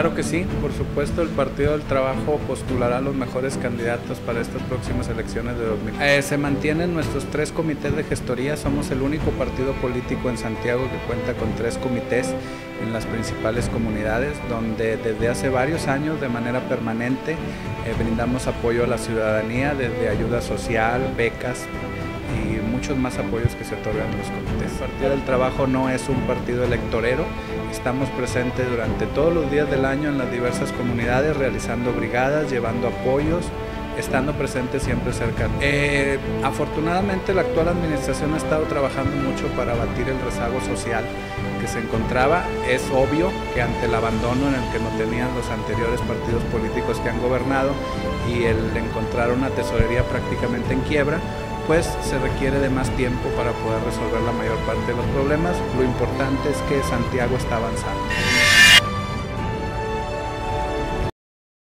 Claro que sí, por supuesto, el Partido del Trabajo postulará a los mejores candidatos para estas próximas elecciones de 2020. Se mantienen nuestros 3 comités de gestoría, somos el único partido político en Santiago que cuenta con 3 comités en las principales comunidades, donde desde hace varios años de manera permanente brindamos apoyo a la ciudadanía, desde ayuda social, becas y muchos más apoyos que se otorgan en los comités. El Partido del Trabajo no es un partido electorero, estamos presentes durante todos los días del año en las diversas comunidades, realizando brigadas, llevando apoyos, estando presentes siempre cerca. Afortunadamente la actual administración ha estado trabajando mucho para abatir el rezago social que se encontraba. Es obvio que ante el abandono en el que nos tenían los anteriores partidos políticos que han gobernado y el encontrar una tesorería prácticamente en quiebra, pues se requiere de más tiempo para poder resolver la mayor parte de los problemas. Lo importante es que Santiago está avanzando.